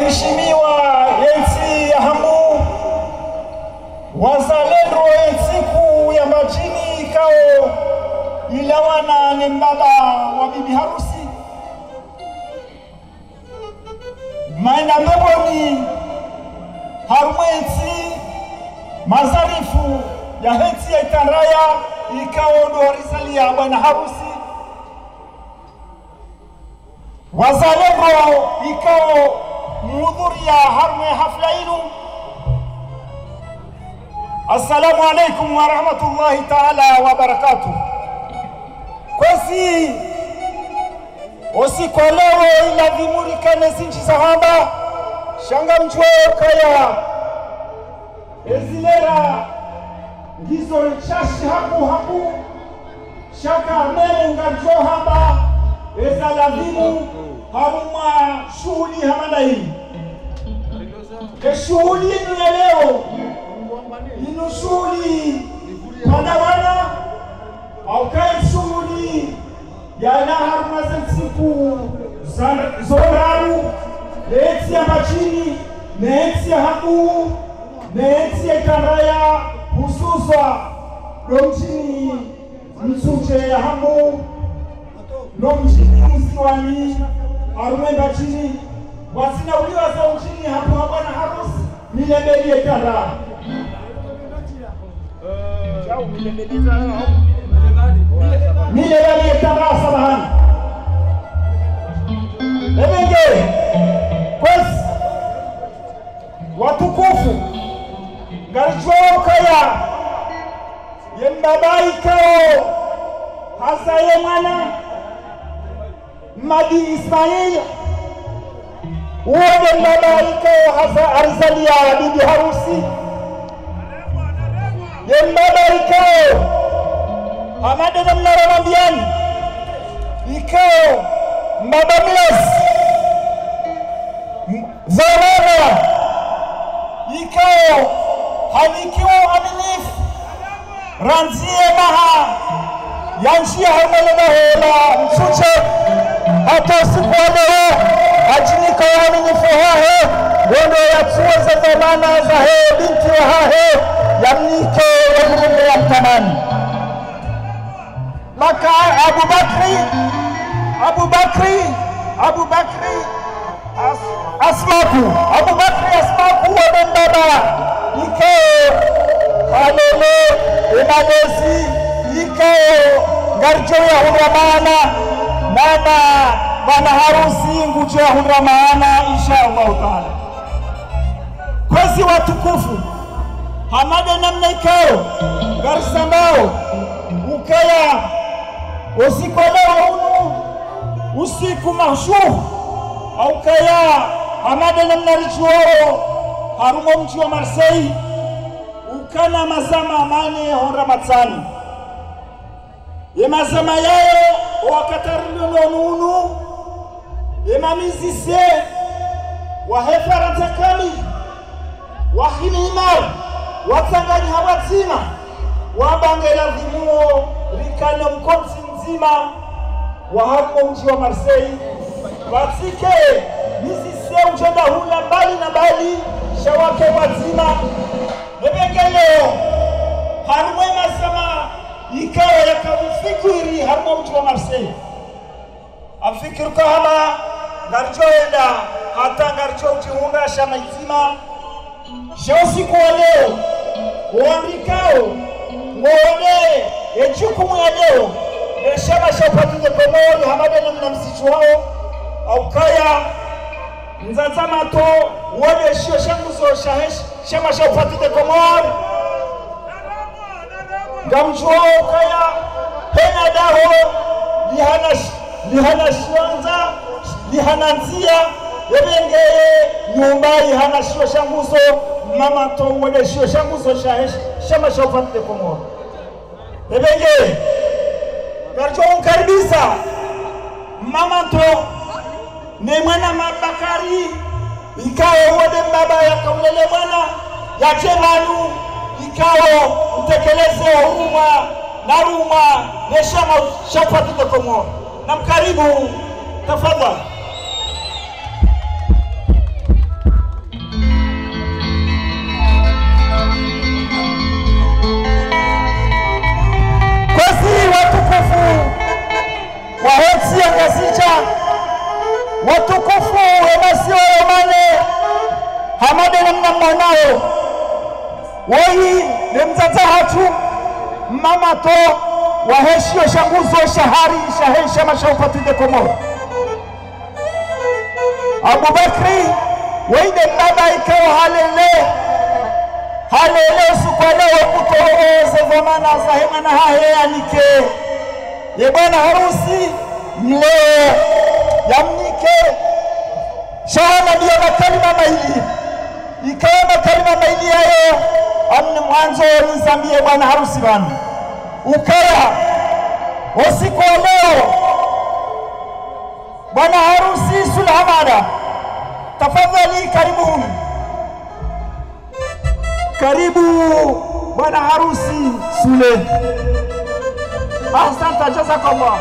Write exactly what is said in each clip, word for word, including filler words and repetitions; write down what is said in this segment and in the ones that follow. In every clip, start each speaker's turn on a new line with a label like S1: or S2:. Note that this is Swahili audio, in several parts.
S1: Waheshimiwa yensi ya hamu wazalendo yensiku ya majini ikao ilawana ni mbaba wa bibi harusi maina mbeboni harumwensi mazarifu ya hensi ya itanraya ikao dorisali ya bwana harusi wazalendo ikao muhudhuria harme hafla inu. Assalamu alaikum wa rahmatullahi ta'ala wa barakatuh. Kwesi usiku leo ila vimurikane zinchi sahaba shanga mchwe kaya ezilera ngizo chashi haku haku shaka mele ngarjo hamba ezalazimu haruma shughuli hamanda hii ke shughuli inu ya leo inu shughuli panawana au kai shughuli ya ina haruma zensiku zoraru neetsi ya machini neetsi ya haku neetsi ya itanraya hususa domchini msuche ya hamu nomchini msiwani arumenda chini wasina uliwa za uchini hapo habana harusi milembelie kara milembelie kara sabahani lebenge kwesi watukufu ngarichwao kaya yembabai kao hasa ye mwana Madi Ismail uode mbabaiko hasa arzalia bibi harusi ye mbabaiko hamade na mnara mambiani ikao mbabamles zamana ikao hanikiwa aminifu ranzie maha yanshia hamele na hela msuche hata siku leo ajinika waaminifu hahe wendo yatsuwe za dhamana za he binti wa hahe yamnike wajumbe ya mtamani maka Abu Bakri Abu Bakri Abu Bakri As, Asmaku Abu Bakri Asmaku wa bembaba ikeo halele emanesi ikeo ngarjo ya hudramana nana bana harusi ngujo ya hudramana inshallah taala. Kwezi watukufu hamade namna ikao ngarisambao ukaya usikolewa unu usiku mahshuh au kaya hamade namna richuo harumo mchi wa Marseille ukana mazama amane honra matsani yemazama yayo wakatarilo nonu yemamizise wahefara takami wahimimar watangani hawatima wabangela dhimuo rikano mkomsi mzima wahapo mji wa Marseille watike mizise ujenda hula mbali na mbali shawake wazima nebengeleo harumwe masama ikawa yakamufikiri harumwe mji wa Marseille afikiri kahama ngarjoenda hata ngarjo ujihunga shama izima shosi kwa leo uandikao mwone ejukumu ya leo shama shapatuje komori hamade na mnamsichu hao au kaya nzazama to uone shio shanguzo shahesh shama shapatuje komori ngamjuo kaya hena daho lihana lihana shwanza lihana nzia yebengeye nyumba lihana shio shanguzo mama to uone shio shanguzo shahesh shama shapatuje komori yebengeye garjo unkaribisa mama to ne mwana Mabakari ikao wode baba yakaulele mwana yache manu ikao utekeleze huruma na ruma neshama shapati tokomo na mkaribu tafadhali mama to waheshio shanguzo shahari shahesha mashaufati de Komoro Abubakri weide baba ikawa halele halele sukwalewe kutohoze zamana zahema na hahe anike ye bwana harusi mleo yamnike shahana ndiyo makalima maili ikawa makalima maili yayo amni mwanzo nizambie bwana harusi bana ukaya usiku wa leo bwana harusi Sulhamada tafadhali karibuni karibu bwana harusi Sule asante jazakallah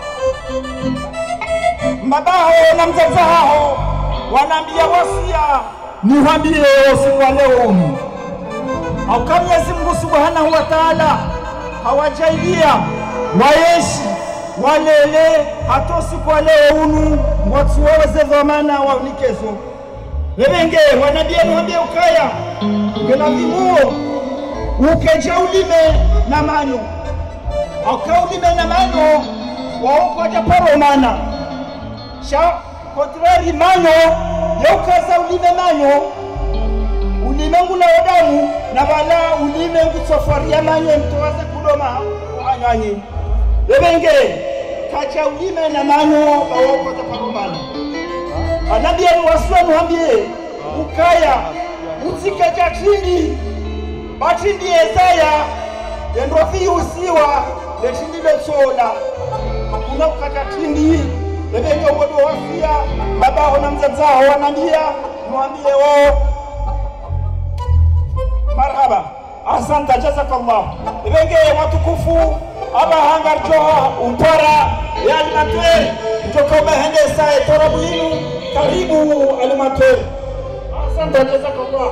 S1: mabaho na mzazi hao wanaambia wasia niwaambie usiku wa leo au kama Mwenyezi Mungu Subhanahu wa Ta'ala hawajailia waeshi walele hatosi kwa leo unu watu waweze dhamana wa unikezo lebenge wanabia niwaambie ukaya ngelavimuo ukeja ulime na manyo au ulime na manyo waoko japaro mana sha kontrari manyo yokaza ulime manyo ulime ngula odamu na bala ulime ngusofaria manyo mtowaze kudoma wanyanyi lebenge kacha ulime na manyo bawoko taparomana anabia ni waswa nuambie ukaya utike jatindi batindi esaya endrofi usiwa letindi lesola hakuna ukata tindi lebenge wodo wafia baba na mzazao wanambia nuambie wao marhaba asante jazakallah ibenge watukufu aba hangarjo umpara ya alimatwe kutoka bahende sae torabu hinu karibu alimatwe asante jazakallah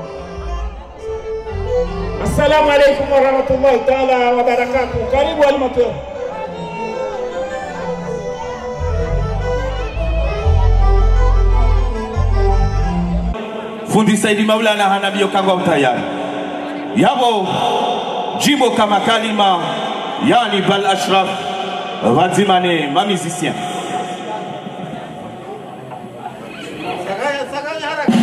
S1: assalamu alaykum wa rahmatullahi ta'ala wa barakatuh karibu alimatwe
S2: Fundi Saidi Maulana Hanabio Kangwa utayari yabo jimbo kama kalima yani Bal Ashraf wazimane ma musicien sagaya sagaya haraka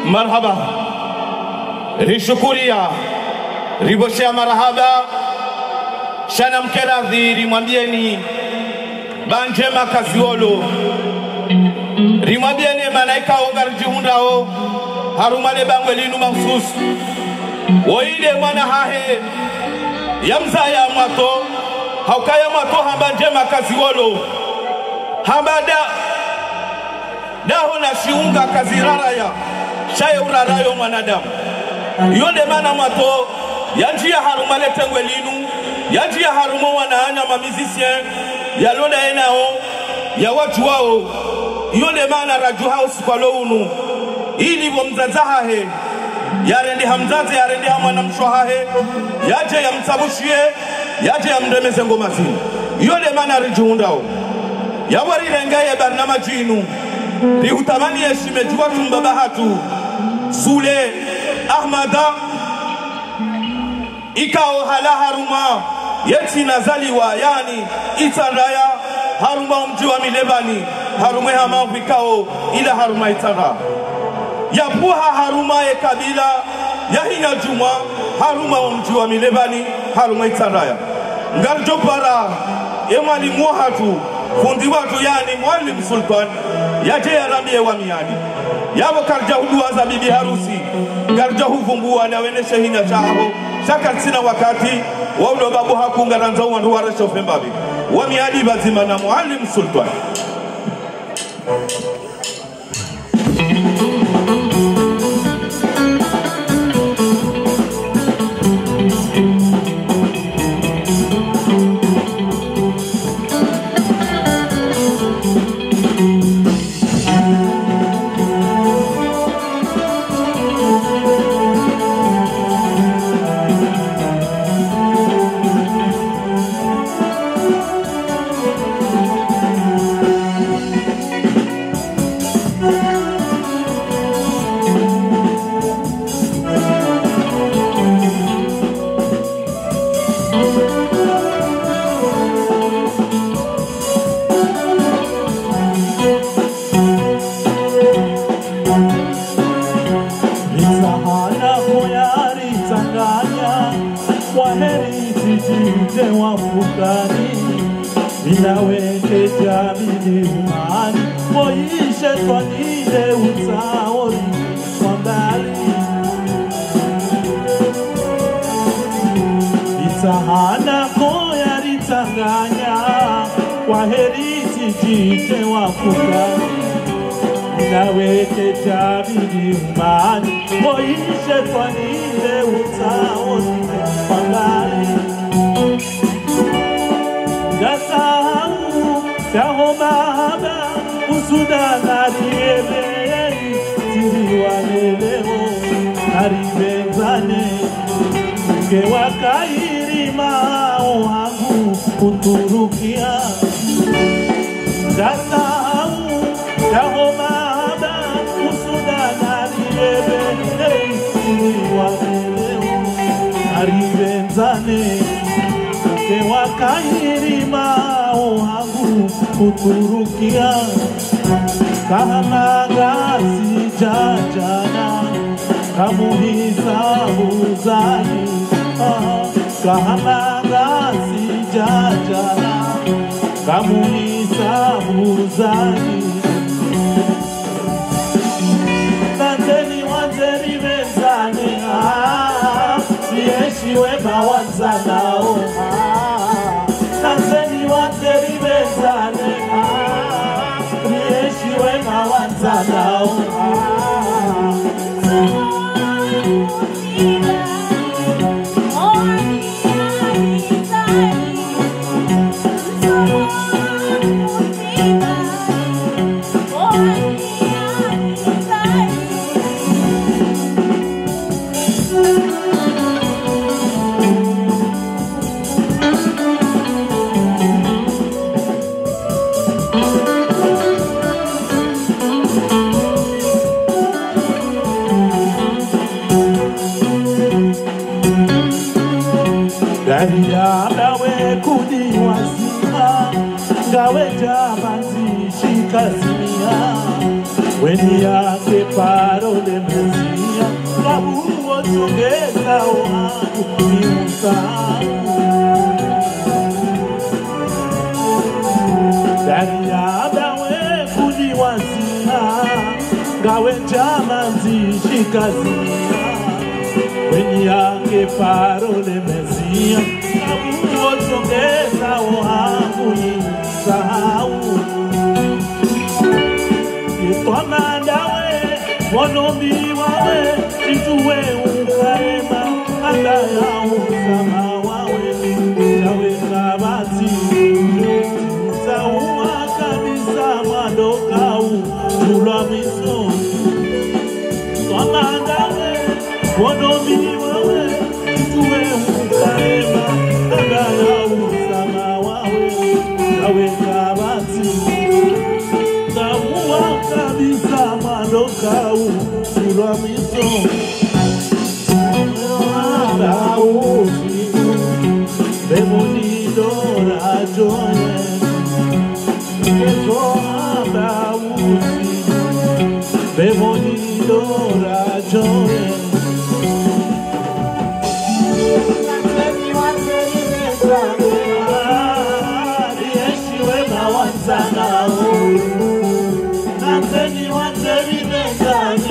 S2: marhaba rishukuria riboshea marhaba shana mkeradhi rimwambieni banjema kaziolo rimwambieni malaika ongarjihundao harumale bangwelinu mahsusu woide mwana hahe yamzaya mwato haukaya mwato hamba njema kaziolo hamba da daho na shiunga kaziraraya shaye urarayo mwanadamu yonde mana mwato yanjia harumale tengwelinu yanjia harumo wanaanya mamizisien yalonda enao ya watu wao yonde mana raju house kwa lounu ili wamzazahahe yarendi hamzaze yarendi hamwana mshwahahe yaje ya msabushie yaje ya mremeze ngomasi yonde mana rijuundao yawari rengaye barnama jinu rihutamani yeshime juwa tumbaba hatu Sule Ahmada ikao hala haruma yeti nazaliwa yani itaraya haruma mjiwa milebani harume hama vikao ila haruma itara yapuha haruma ye kabila yahina juma haruma mjiwa milebani haruma itaraya ngarjo para emali muhatu fundi watu yani Mwalimu Sultan yaje yaramie wa miadi yabo karja huduwa za bibi harusi karja huvumbua na wene shehina chao shaka sina wakati waulo babu hakunga ranza wandu waresho fembabi wa miadi bazima na Mwalimu Sultan
S1: kuturukia kama gasi jajana kamuhiza uzani kama gasi jajana kamuhiza uzani Nanteni wanzeri mezane Yeshi wema wanzanao Nanteni wanzeri mezane Yeshi wema wanzanao Gariya dawe kudi wasima gawe jabanzi shikazimia Weni yake parole mezia Kabuo togeza wangu ni usahau Dari yabawe kuliwazia Gawe jamanzi shikazia Weni yake parole mezia Kabuo togeza wangu ni usahau Yetomadawe Wonombi wawe Ituwe ukaema Anda ya usama wawe Yawe kabati Tauma kabisa madokau Tula miso Yetomadawe Wonombi wawe Ituwe ukaema Anda ya usama wawe Yawe kabati Tauma kabisa madokau Tula miso Dausi Bemonido rajoye Eto dausi Bemonido rajoye Nateni wateri mezani Dieshiwe mawanzana Nateni wateri mezani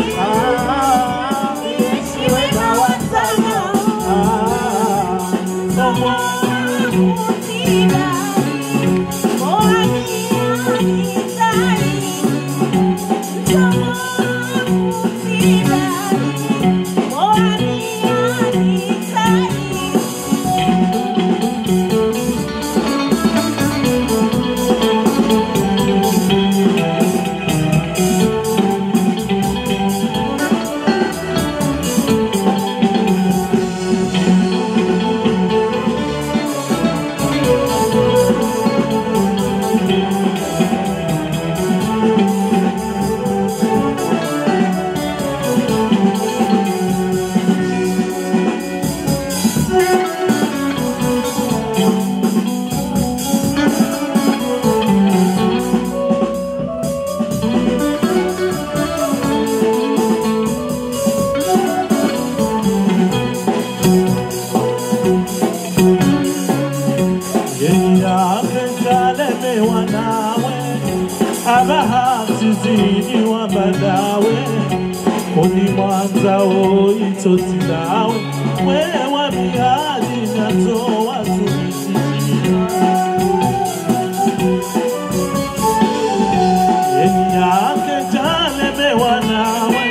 S1: Abahazizini wabadawe Koni mwanzao itotilawe Wewa miyadi nyato watumishia Yeni yake jaleme wanawe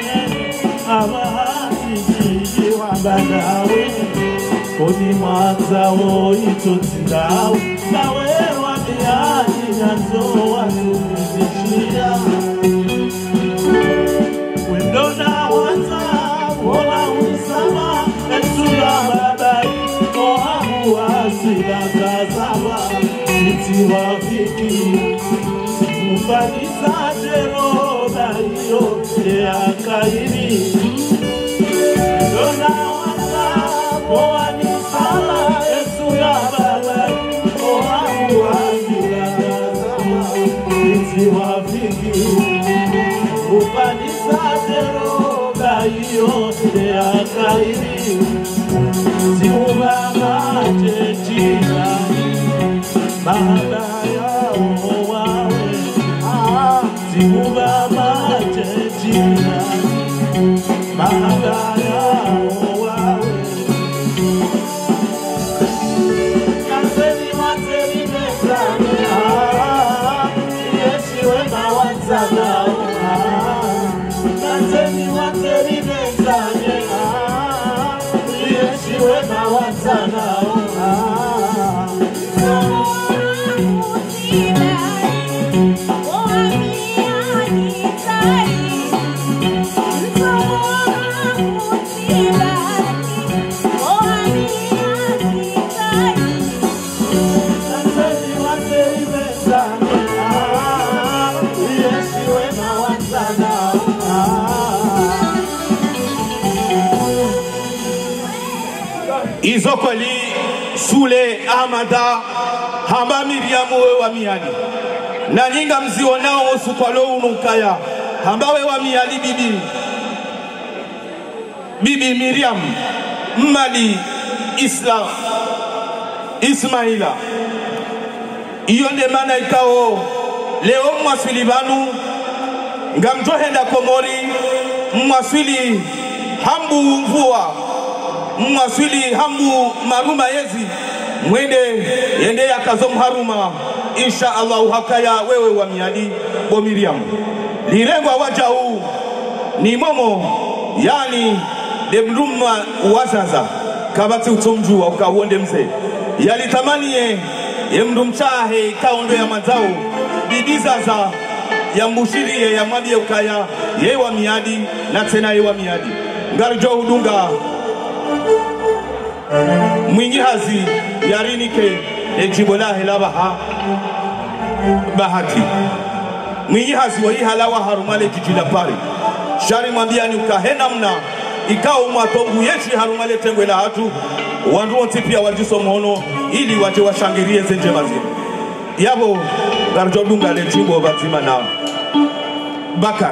S1: Abahazizini wabadawe Koni mwanzao itotilawe Wewa miyadi nyato watumishia Wendo na waza, wona usama Etula babai, ohamu asila kazaba Iti wafiki, ufanisa jero Dayo, ea kairi Wendo na waza, wona usama Etula babai, ohamu asila kazaba Iti wafiki Upanisa zero Dayo ya kairi Ziuba maje jirani Baada ya uwawe Ziuba maje jirani Baada ya uwawe Kaseni materi mezani Yeshiwe mawanzana Nateni wateri mezani Yeshiwe mawanzana Izokoli Sule Amada Hamba Miriamu wa miani Na nyinga mzionao usukwalo unukaya
S2: ambawe wa miali bibi bibi Miriam Mali Islam Ismaila. Iyo nde maana ikao leo mwaswili banu ngamjohenda Komori mwaswili hambu mvua mwaswili hambu maruma yezi mwende yende yakazom haruma insha Allah hakaya wewe wa miadi bo Miriam lirengwa wajau ni momo yani demruma wazaza kabati utomjua ukawonde mzee yalitamani ye yemrumchahe kaondo ya mazao bidizaza ya mbushiri ya mwabie ukaya ye wa miadi na tena ye wa miadi ngarjo udunga mwingi hazi yarinike ejibolahe labaha bahati mwingi hazi wa ihalawa harumale jijila pari shari mwambiani ukahenda mna ikao mwatongu yechi harumale tengwe la hatu wanruonti pia wajiso mhono ili waje washangirie zenje mazini yabo garjo dunga le jimbo bazima na Bakar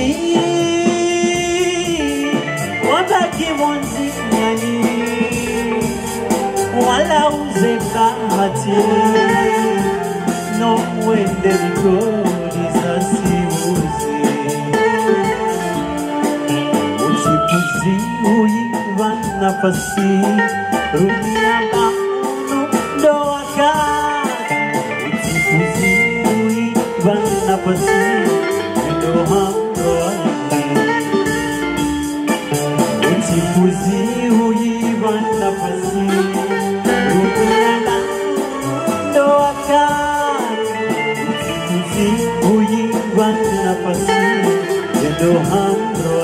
S3: wabaki mwanziani wala uzebahati no wende vikodi za siuzi uchipuzi uiva nafasi rudia baunu ndo wakati uchipuzi uiva nafasi ndo hamro uchipuzi uiva nafasi rudia baunu ndo wakati uchipuzi uiva nafasi ndo hamro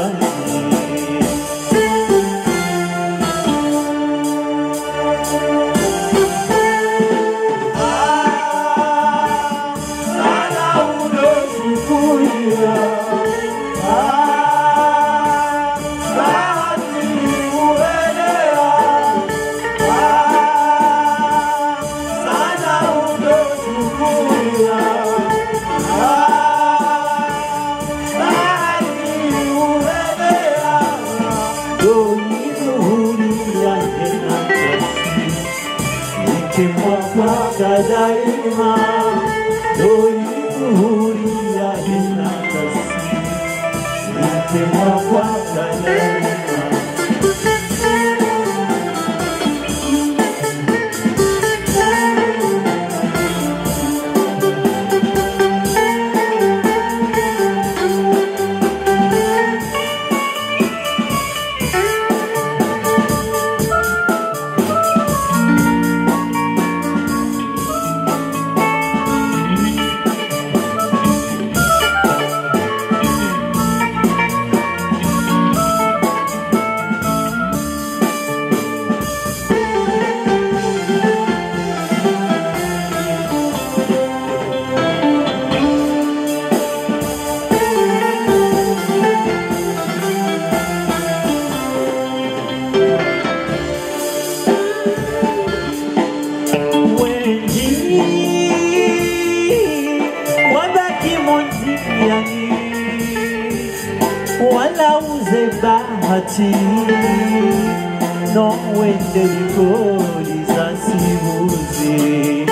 S3: daima doi huria inakasi nikema kwa daima wala uzebahati no wende vikodi za siuzi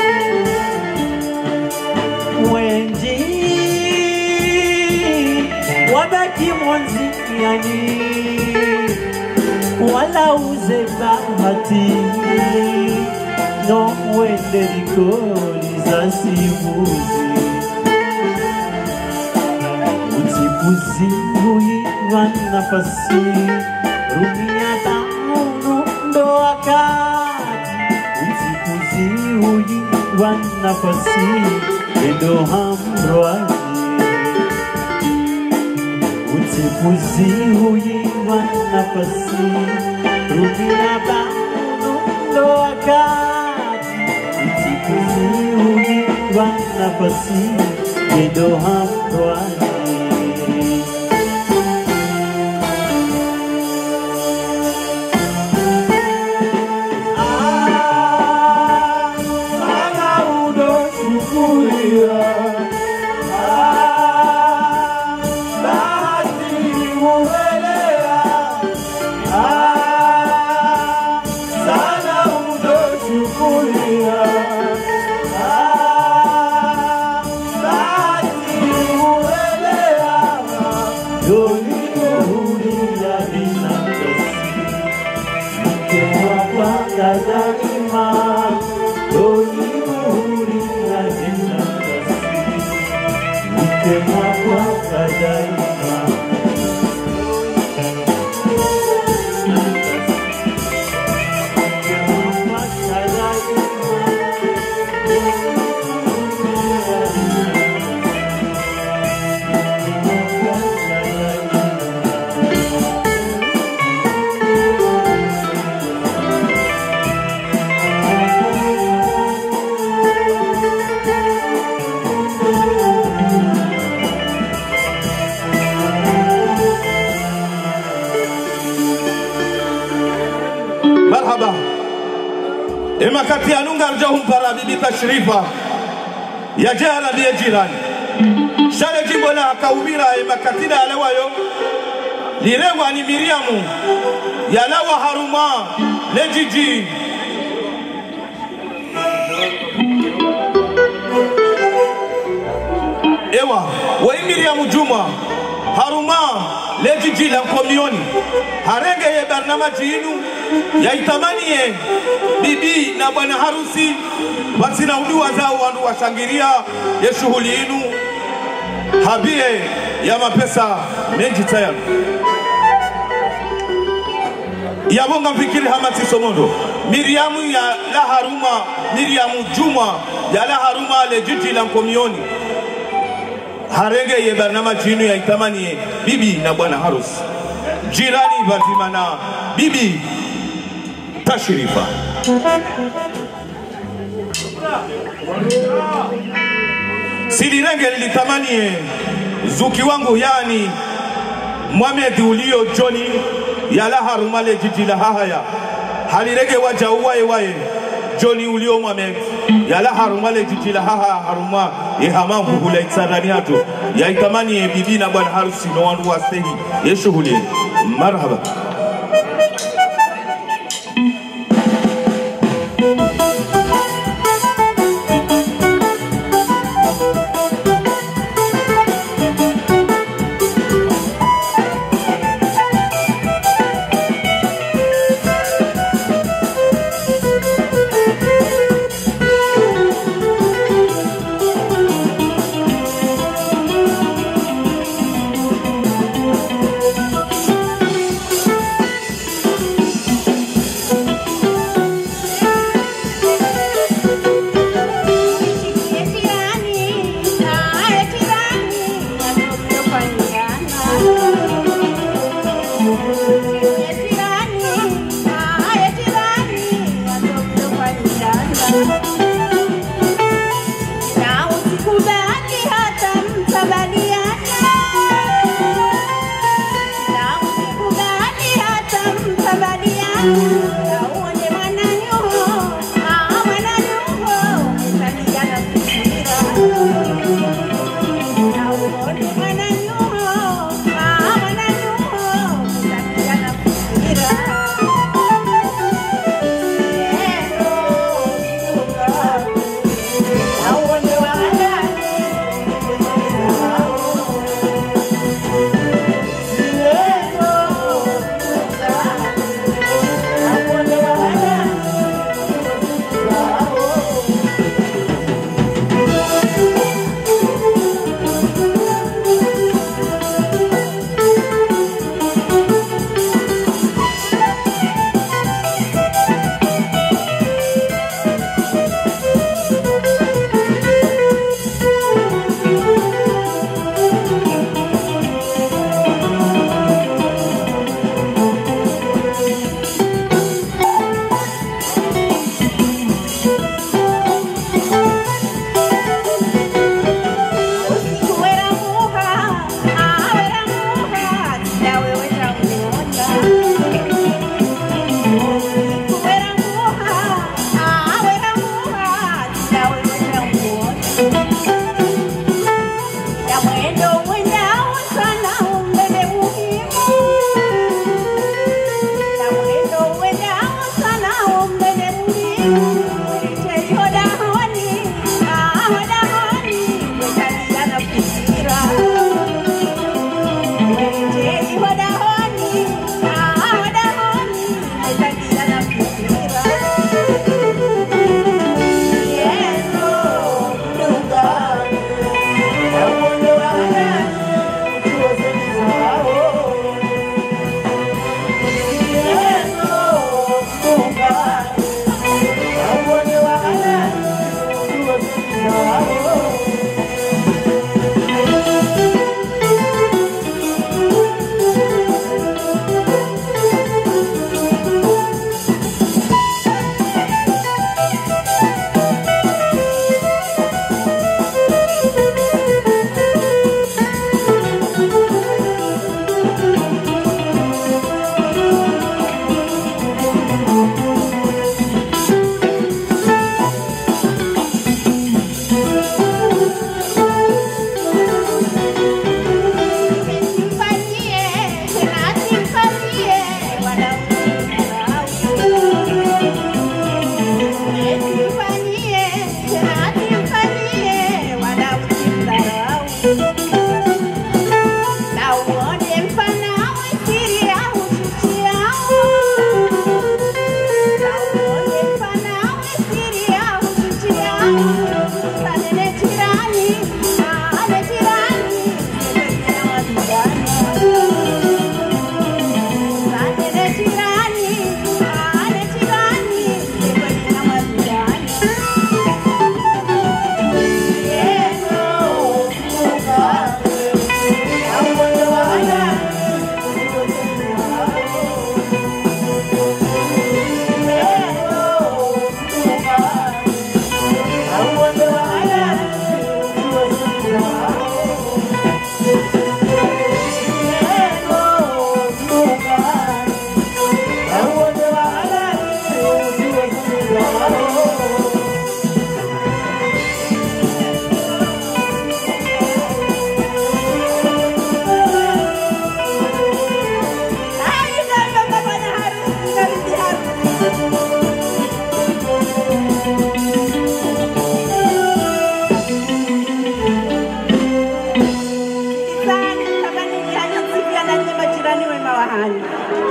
S3: wenji wabaki mwanziani wala uzebahati no wende vikodi za siuzi uchipuzi uiva nafasi rumia taunu ndo wakati uchipuzi uiva nafasi ndo hamroani uchipuzi uiva nafasi rumia taunu ndo wakati uchipuzi uiva nafasi ndo hamroani
S2: مرحبا إما كتي أنونغر جاهم برا بيبي تشريفا يا جارة يا جيران shale jimbo na akaubira makatida alewayo lirewa ni Miriamu yalawa haruma lejiji ewa wa Miriamu Juma haruma lejiji la komioni harenge ye barnamaji inu ya itamani ye bibi na bwana harusi wasina udua zao wandu washangiria ye shughuli inu habie ya mapesa menji tayari ya bonga mfikiri hamati somondo Miriamu ya la haruma Miriamu Juma ya la haruma lejiji la komioni harenge ye barnamaji inu ya itamani ye bibi na bwana harusi jirani vatimana bibi tashirifa silirenge litamani zuki wangu yani Mohamed ulio Johnny yala harumale jiji la hahaya halirege waja uwae wae Johnny ulio Mohamed yala harumale jiji la haha haruma ihamamu hula itarani hatu ya itamani bibi na bwana harusi no wandu wa stehi ye shughuli marhaba
S4: mani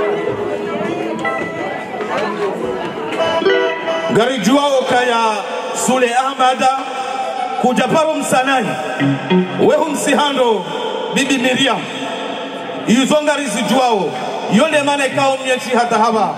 S2: gari juao kaya Sule Ahmada kujaparo msanani wehu msihando bibi Miriam yuzo ngari zijuao yole mane kao mnyechi hata haba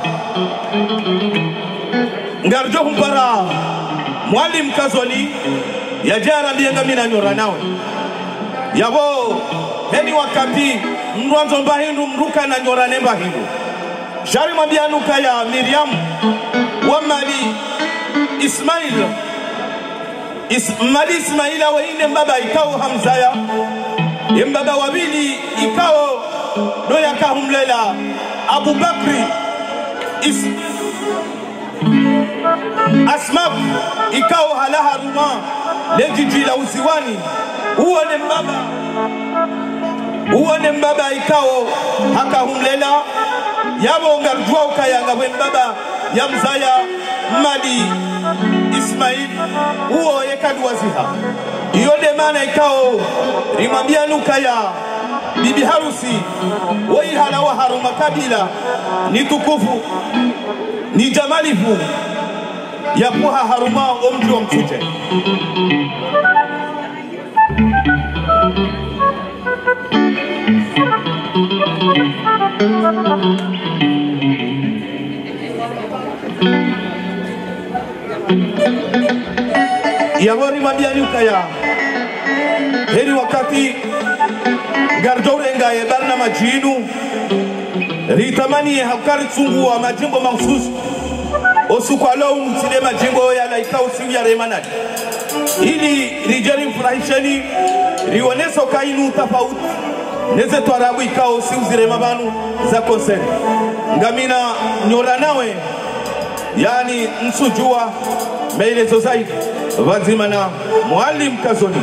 S2: ngarjo humpara Mwalimu Kazoli ya jara bienga mina nyora nawe yabo heni wakati mwanzo mbahindu mruka na nyora nemba hindu shari mabianuka ya Miriam wa mali Ismail Is, mali Ismaila wa ine mbaba ikao Hamzaya mbaba wabili ikao doya kahumlela Abu Bakri Is Asmak ikao halaha ruma lejiji la uziwani uone mbaba uone mbaba ikao haka humlela yabo ngarjua ukayanga we mbaba ya mzaya mali Ismail uo yekadu waziha yode mana ikao rimambia nukaya bibi harusi wai halawa haruma kabila ni tukufu ni jamalifu ya puha haruma omji wa mtute yawari mabia nyuka ya heri wakati gardorenga ye barna majinu ritamani hakari tsungu wa majimbo mahsusu osukwalo mtile majimbo ya laika usiu ya remanadi ili rijali mfurahisheni rioneso kainu tafauti neze twarabu ikao usiu zire mabanu za konseri ngamina nyora nawe yani nsujua meilezo zaidi wazima na Mwalimu Kazoli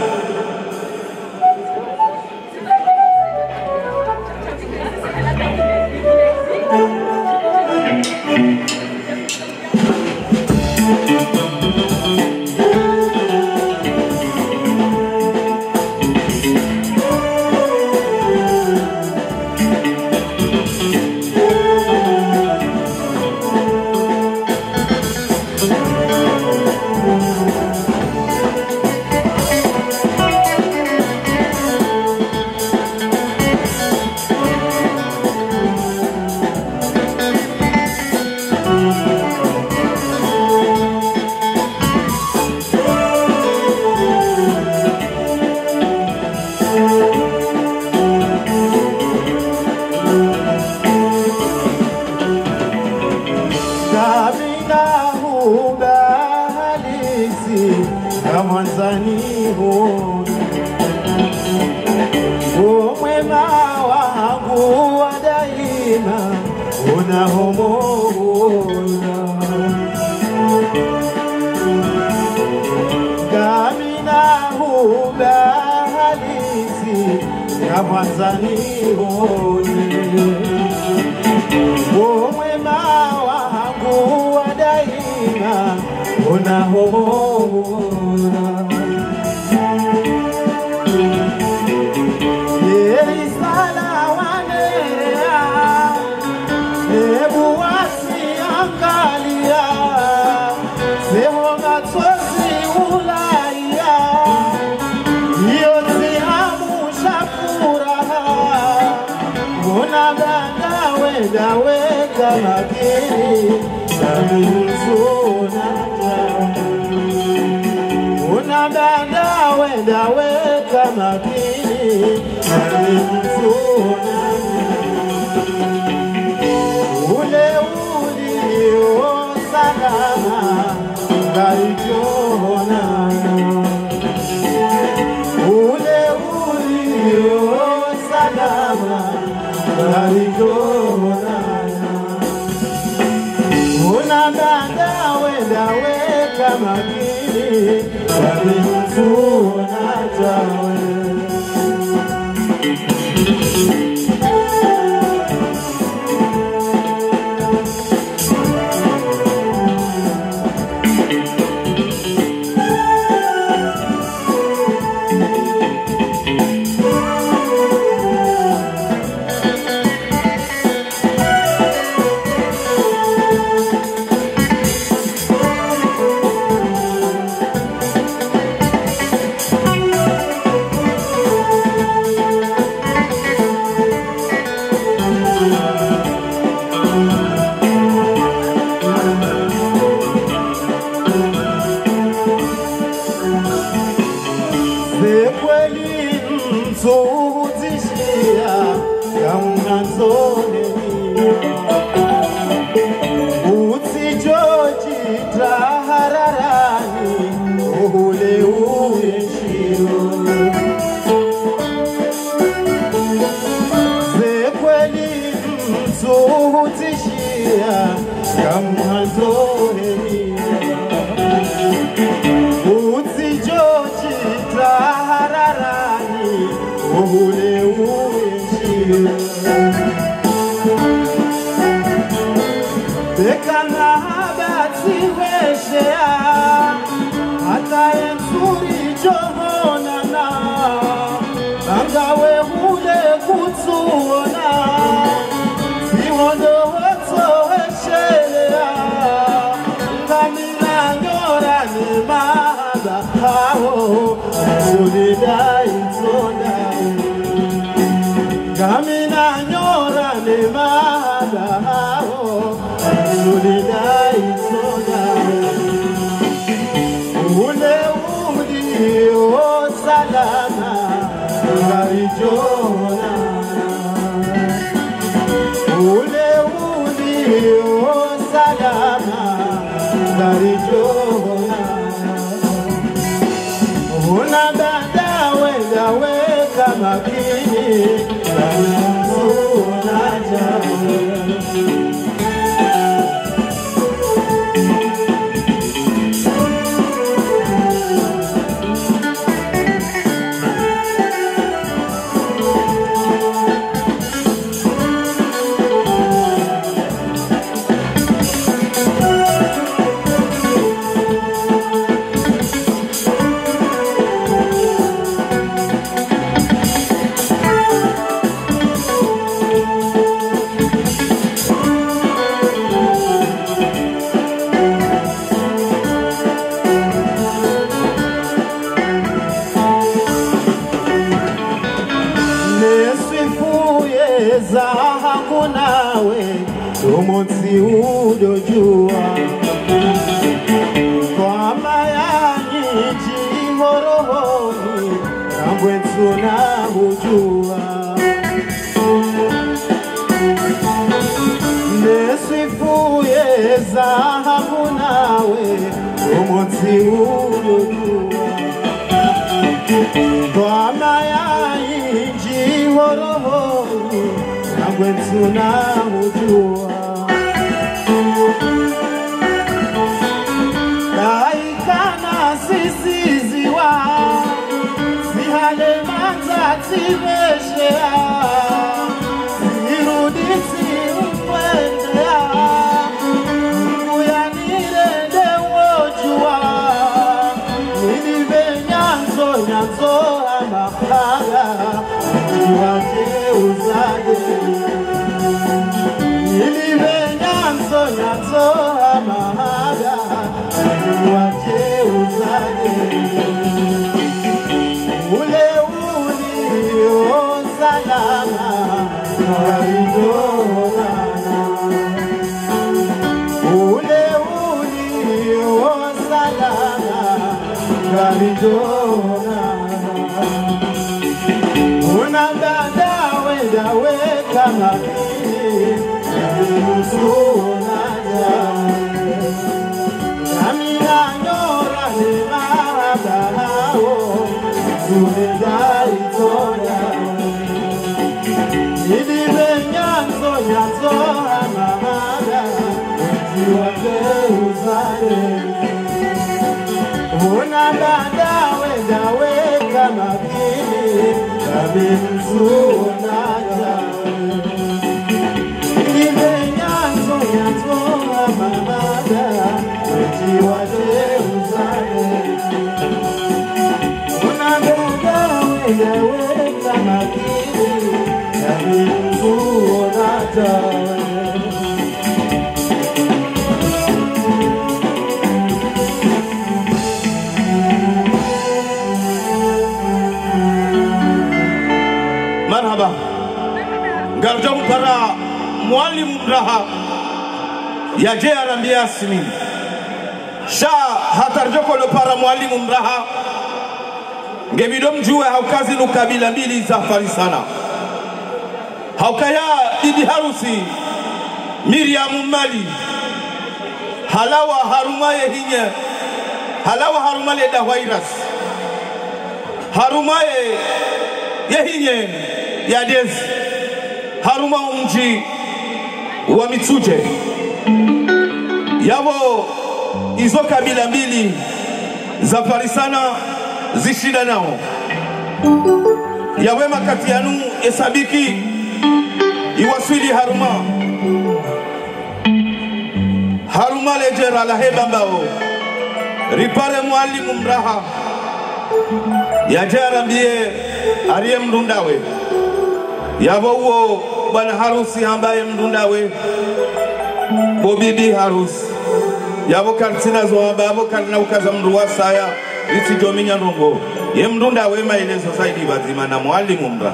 S3: kamhanzone Utsi George trahararani Uhule ule shiro Zekweli mzuhutishia kamhanzone Utsi George trahararani Uhule ule shiro Bekana habati weshea Hata enzuri johonana Nangawe hule kutuona Sihondo hoto weshelea Ngamina nyora ni mahaba hao Ulida itona Ngamina nyora ni mahaba hao Ulida itona Ule uli o salama Ngarijona Ule uli o salama Ngarijona Una dada wenda weka makini Una jawe Zahakunawe umunsi udojua Kwa mayanyi jihorohoni Kambwe tuna hujua Nesifuye zahakunawe umunsi udojua Kwa mayanyi jihorohoni When tuna hujua Daikana sisi ziwa Sihale manzati meshea Sirudisi mpwendea Nguya nirende wojua Nilive nyanzo nyanzo amapaga Niwaje uzade Nilive nyanzo nyanzo amahaga Niwaje uzade Ule uli o salama Ngarijona Ule uli o salama Ngarijona Una dada wenda weka makini Usuna jawe Namina nyora ni mahaba hao Zulida itona Nilive nyanzo nyanzo amahaga Ziwake uzane Una dada wenda weka makini Kabinzuna jawe Nilive nyanzo nyanzo amahaga Ziwake uzane Una dada wenda weka makini Kabinzuna jawe Marhaba Garjamu para Mwalimu Mraha Yaje arambia Yasmin Sha hatarjoko lo para Mwalimu Mraha Ngebido mjue haukazi nukabila mbili za farisana
S2: haukaya bibi harusi Miriam Mali halawa harumaye hinye halawa harumale da virus harumaye yehinye ya des haruma umji wa Mitsuje yabo izo kabila mbili za farisana zishida nao yawe makati yanu esabiki iwaswili haruma haruma lejera la hebambao ripare mwalimu mraha yajara mbie ariye mrundawe yabo uo bwana harusi ambaye mrundawe bobibi harusi yabo kartina zo ambaye kartina ukaza mruwa saya iti jominya ndongo ye mrundawe maelezo zaidi bazima na mwalimu mraha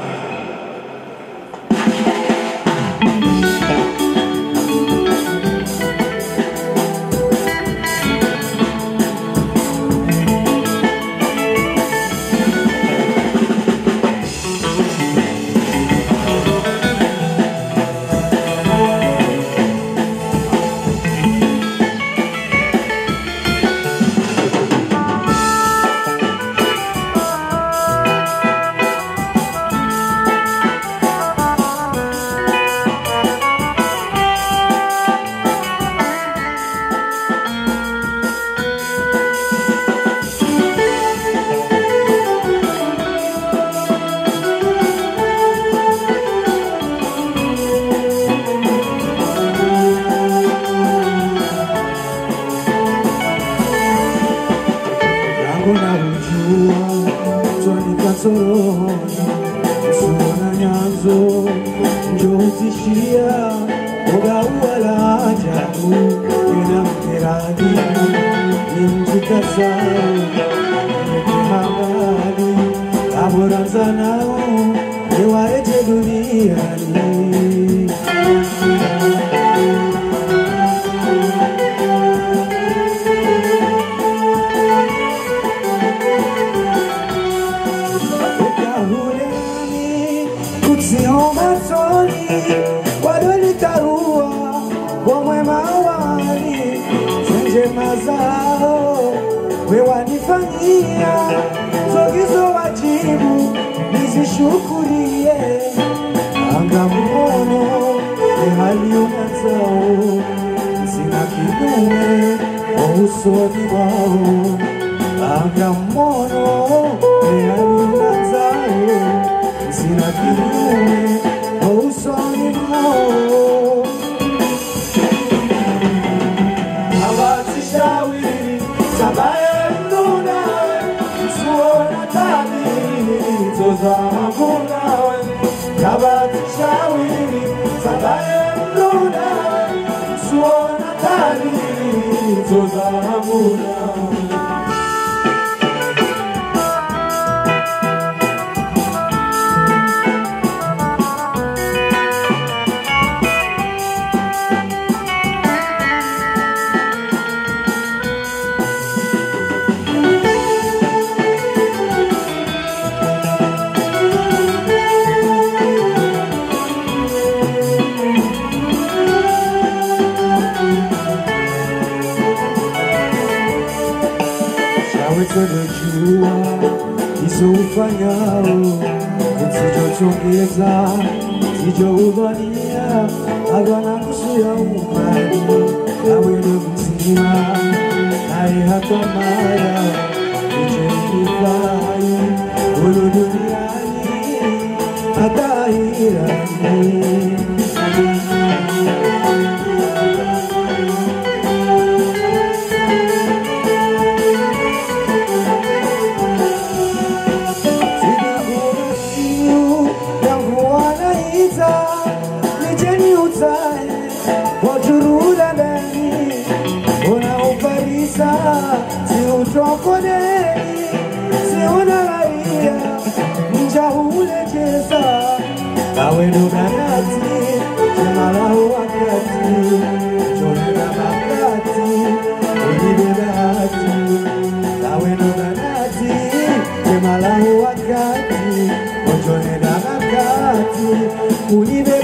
S1: Unive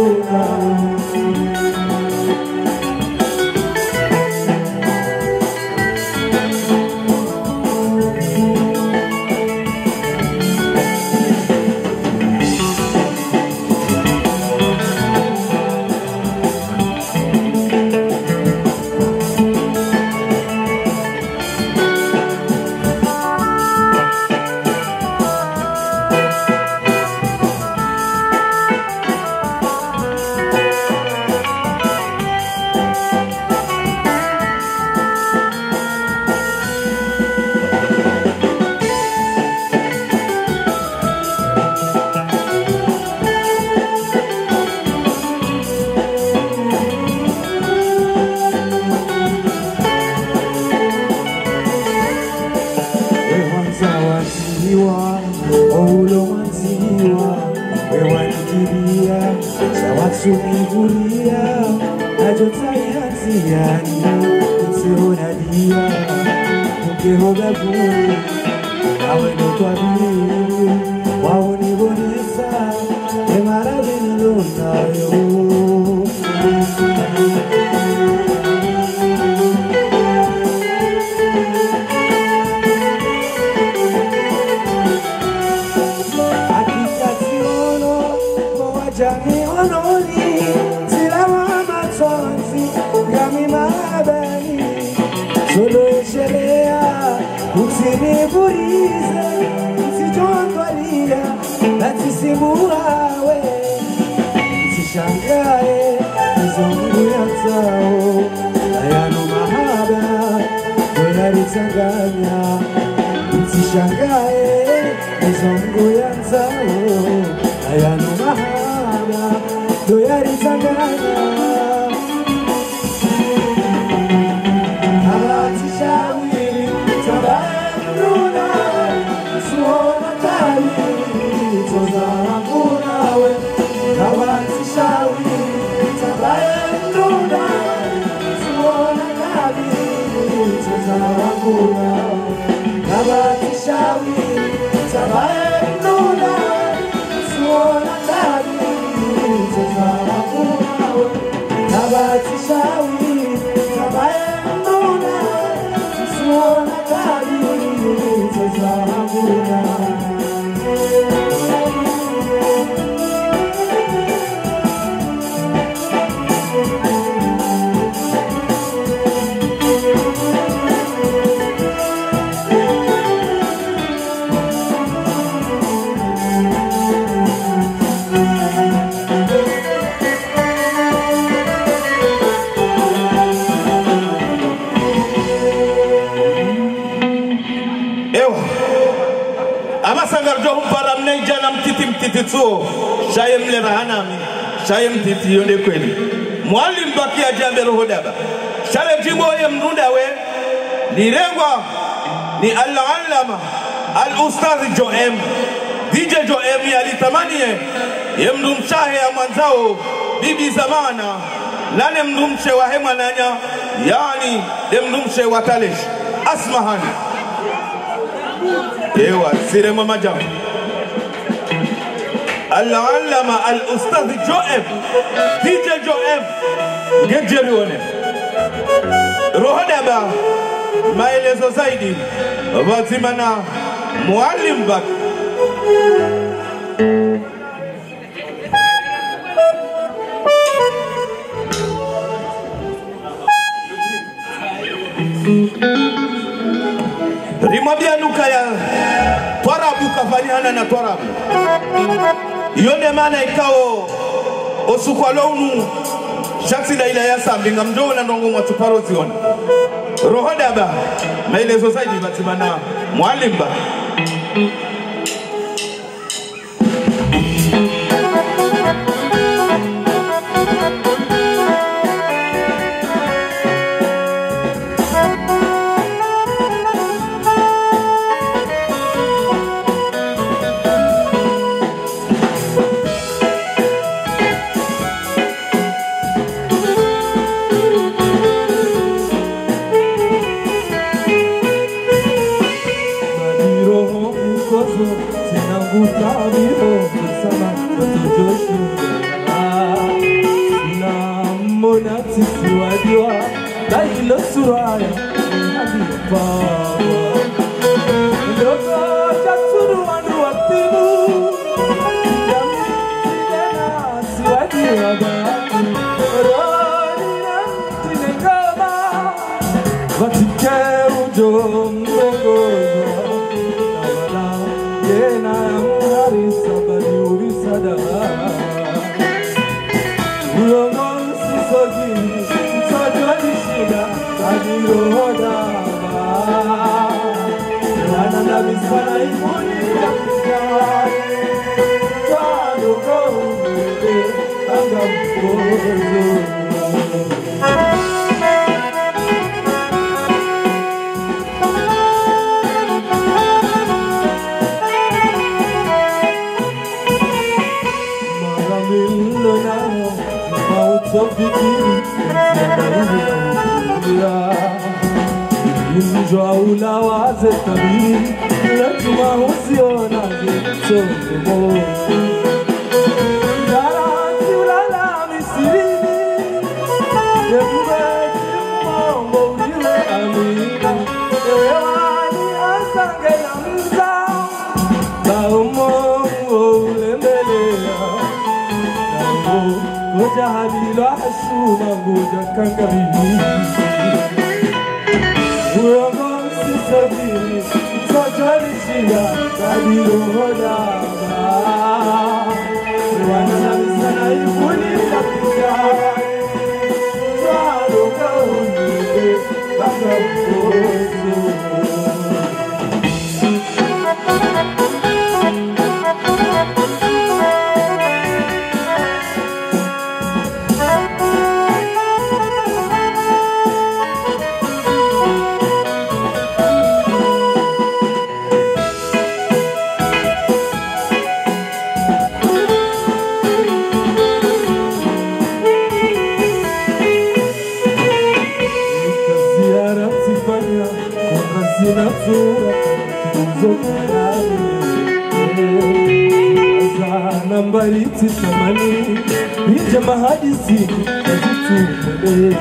S3: Shayem titi yone kweli Mwalim baki ya jambe rohodaba Shale jimbo ye mnunda we Ni rengwa Ni al-allama Al-ustazi Joem D J Joem ya litamani ye Ye mdumshahe ya manzao Bibi zamana Lane mdumshe wa hema nanya Yani de mdumshe wa talesh Asmahani Ewa sire mama jambo Al-allama al-ustazi Joem D J Joem Ngejeri one Rohodaba maelezo zaidi Wazimana Mwalim baki Rimabia nuka ya Twarabu kafanyana na Twarabu Yone mana ikao Osukwalonu Shaksi da ila ya sambinga mjoo na ndongo mwatuparo ziona Rohodaba maelezo zaidi Wazimana Mwalim baki
S4: monati siwadiwa la ilo suraya hadipa ndoto chaturu wanu watimu yami tena siwadiwa ba roni nanti nengama watike ujo mgongozo namana yena muhari sabadi ubisada Urongon sisogi, sojoni shida, adiro hodaba. Rana na bisana imuni yakujai, twado gounde, agampozo. Maramilo nao, so fikiri ya Injwa ulawaze tabiri Letuma usiona zitomo Garanti ulala misirini Yekubeti mmongo uliwe amina Ewani asange na mza Baumongo ulembelea Goja habilo hasuma goja kangabihi Urongo sisogiri Sojoli shida Kabilo hodaba Wana na misana ifuni kapijai Twado kaunide Kagampozo Nambari tisamani Ija mahadisi Zitumele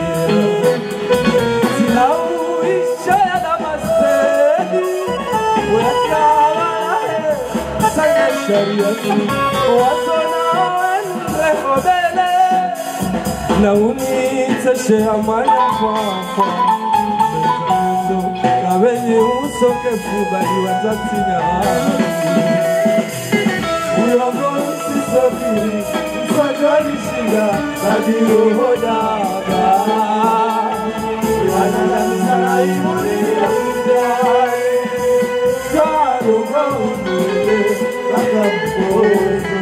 S4: Zihau isha ya damasedi Wekawalahe Sanya shariati Wasona wendre obele Na unita shehamani kwa kwa Kabenye usoke fubali wazatinya Urongo sisogiri Sojoli shida Kadiro hodaba Yana na misana imuni yakujai Twado gounde Kagampozo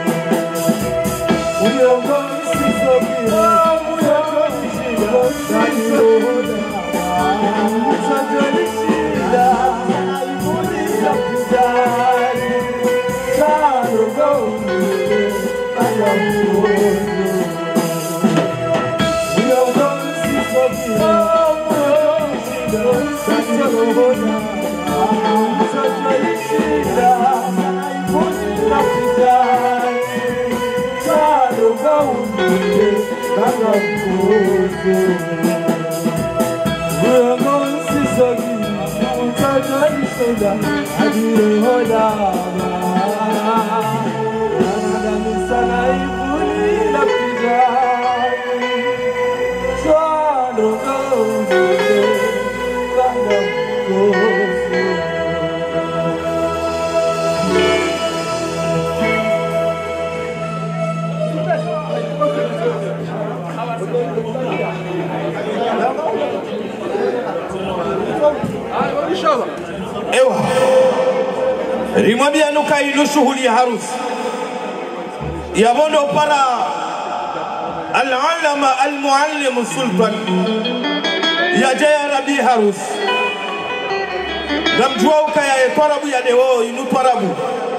S4: Urongo sisogiri Sojoli shida Kadiro hodaba Sojoli shida Imuni yakujai Twado gounde Kagampozo Urongo sisogiri Sojoli shida Kadiro hodaba Sojoli shida Imuni yakujai Twado gounde Kagampozo Urongo sisogiri Sojoli shida Kadiro hodaba Rana misana ifuni lakujai Twado gounde Kagampozo
S3: Ewa Rimwambia nuka inu shughuli ya harusi Yabondo para Al-Allama Al-Muallim Sultan Ya jaya rabi harusi Gamjua ukaya twarabu ya dewo inu twarabu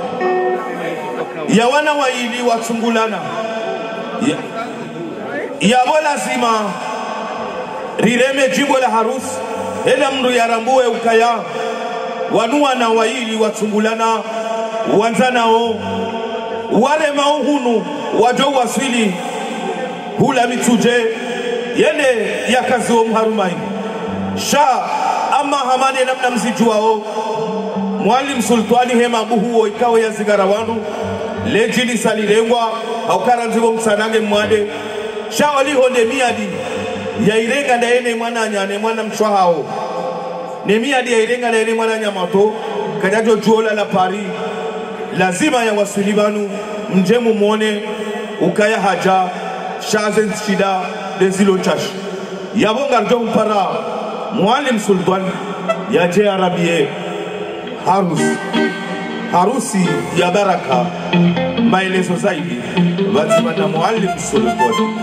S3: Ya wana waili watsungulana Ya Yabo lazima Rireme jimbo la harusi Ela mndu yarambue ukaya Wanua na waili watsungulana Wanzanao Wale mauhunu Wajo waswili Hula mituje yende yakazo mharumai sha ama hamani namna mzijuao Mwalimu Sultani hema buhuo ikawa ya zigara wandu lejili salilengwa au karanzigo msanange mwade sha wali honde miadi ya irenga na ene mwana nyane mwana mshwahao ne miadi ya irenga na ene mwana nyamato kajajo juola la pari lazima ya wasulibanu mjemu mwone ukaya haja shazen shida dezilo chash yabonga rjo mpara Mwalimu Sultani ya je arabie harusi harusi ya baraka maelezo zaidi lazima na Mwalimu Sultani.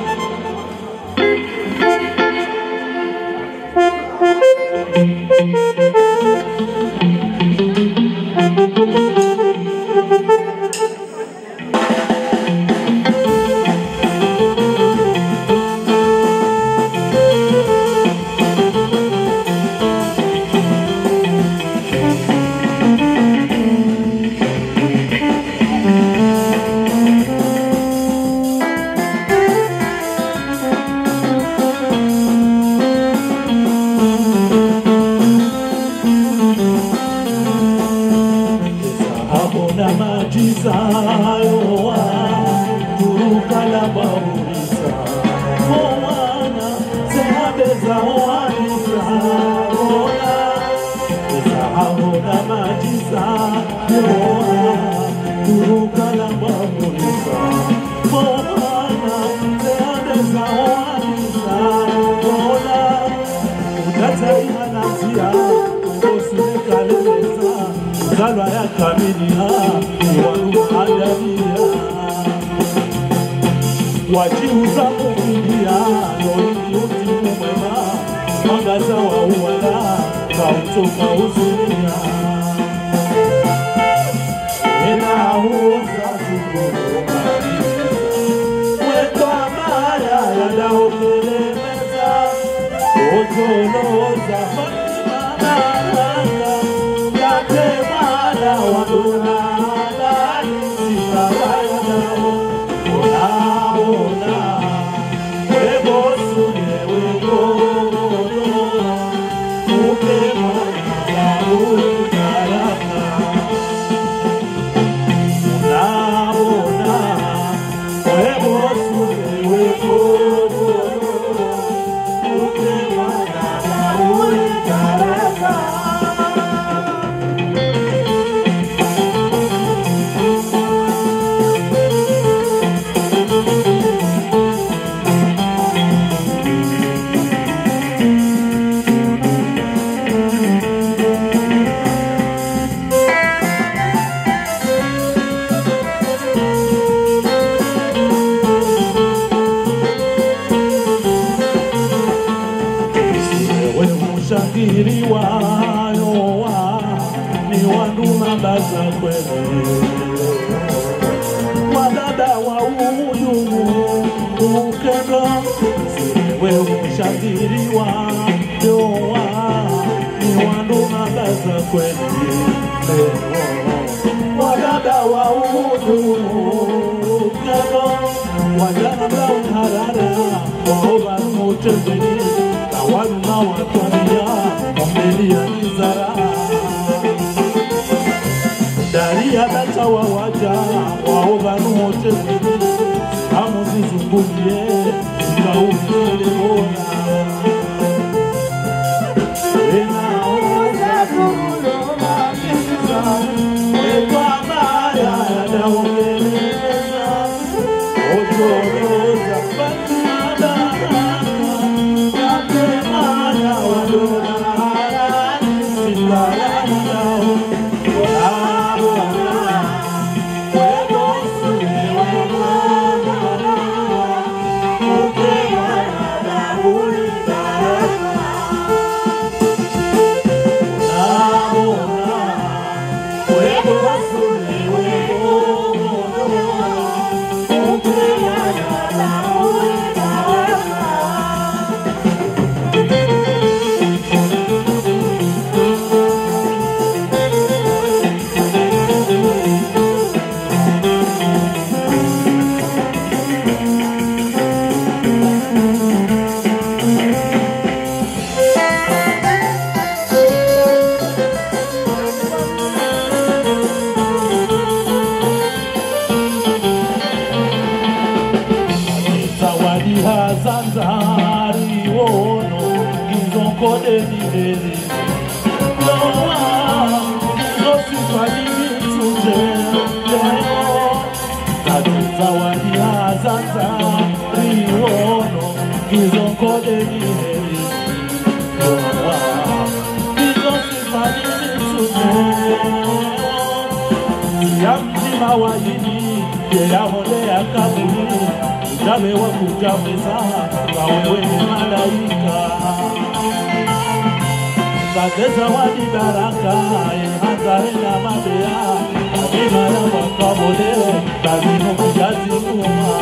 S1: Wajiuza kukimbia Yoni uti kumema Magaza wa uwala Kautoka uzunia Ena uza zukuru Weto amara Yada okele meza Ojoloza Fatima Naranga Yate mara Waduna Alani Sikaraya Oh
S4: ni heri. Ndoa zosifanye mituje leo zawadi hazaza riono kizongode ni heri. Ndoa zosifanye mituje ya mzima wa yini ya hole ya kaburi ujame wa kujameza kawewe malaika Kadeza wadi baraka Hazare na mabea Adima na wakabode Kazino kujati kuma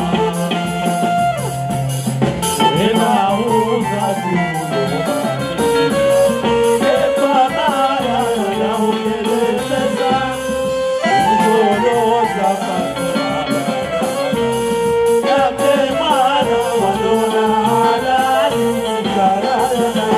S4: Wena uzazi muloma Epa naya ya ukele pesa Ujolo zapasora Yake mana wadona halali Karayana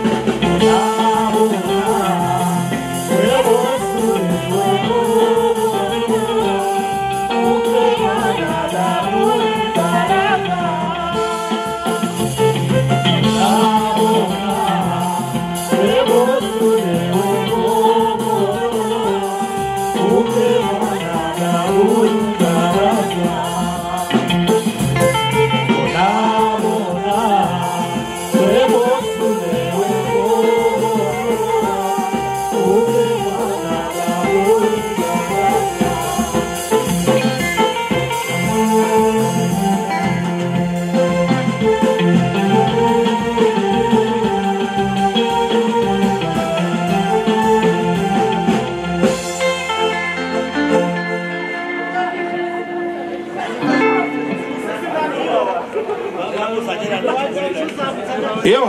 S3: Yo